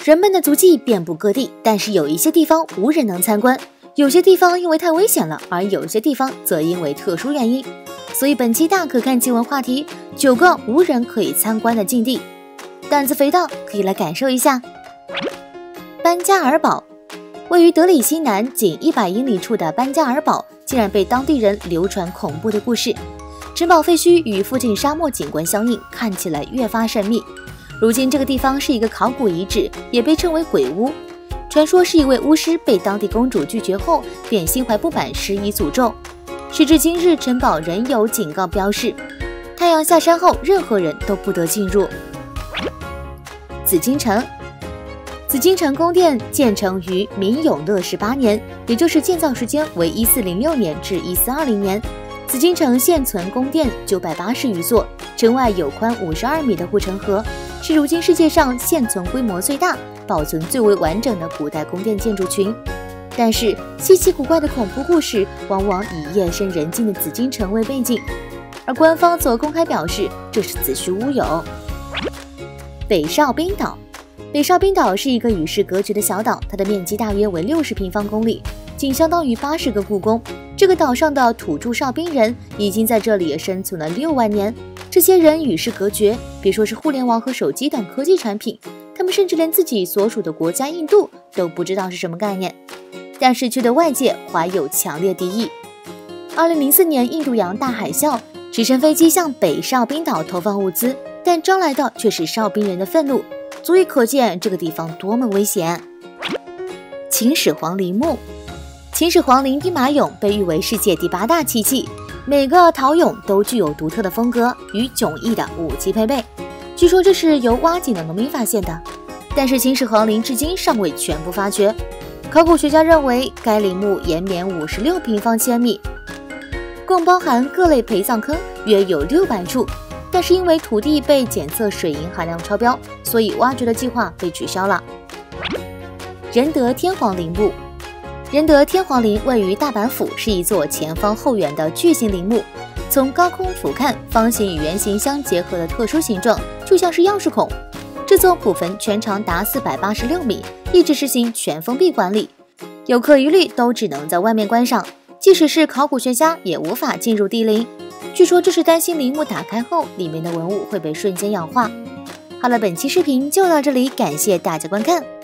人们的足迹遍布各地，但是有一些地方无人能参观，有些地方因为太危险了，而有些地方则因为特殊原因。所以本期大可看奇闻话题，9个无人可以参观的禁地，胆子肥的可以来感受一下。班加尔堡，位于德里西南仅100英里处的班加尔堡，竟然被当地人流传恐怖的故事。城堡废墟与附近沙漠景观相应，看起来越发神秘。如今这个地方是一个考古遗址，也被称为鬼屋。传说是一位巫师被当地公主拒绝后，便心怀不满，施以诅咒。时至今日，城堡仍有警告标示，太阳下山后，任何人都不得进入。紫禁城，紫禁城宫殿建成于明永乐18年，也就是建造时间为1406年至1420年。紫禁城现存宫殿980余座，城外有宽52米的护城河，是如今世界上现存规模最大、保存最为完整的古代宫殿建筑群。但是稀奇古怪的恐怖故事往往以夜深人静的紫禁城为背景，而官方则公开表示这是子虚乌有。北哨兵岛，北哨兵岛是一个与世隔绝的小岛，它的面积大约为60平方公里，仅相当于80个故宫。这个岛上的土著哨兵人已经在这里生存了6万年，这些人与世隔绝，别说是互联网和手机等科技产品，他们甚至连自己所属的国家印度都不知道是什么概念，但是却对外界怀有强烈敌意。2004年印度洋大海啸，直升飞机向北哨兵岛投放物资，但招来的却是哨兵人的愤怒，足以可见这个地方多么危险。秦始皇陵墓，秦始皇陵兵马俑被誉为世界第8大奇迹，每个陶俑都具有独特的风格与迥异的武器配备。据说这是由挖井的农民发现的，但是秦始皇陵至今尚未全部发掘。考古学家认为该陵墓延绵56平方千米，共包含各类陪葬坑约有600处，但是因为土地被检测水银含量超标，所以挖掘的计划被取消了。仁德天皇陵墓，仁德天皇陵位于大阪府，是一座前方后圆的巨型陵墓。从高空俯瞰，方形与圆形相结合的特殊形状，就像是钥匙孔。这座古坟全长达486米，一直实行全封闭管理，游客一律都只能在外面观赏，即使是考古学家也无法进入地陵。据说这是担心陵墓打开后，里面的文物会被瞬间氧化。好了，本期视频就到这里，感谢大家观看。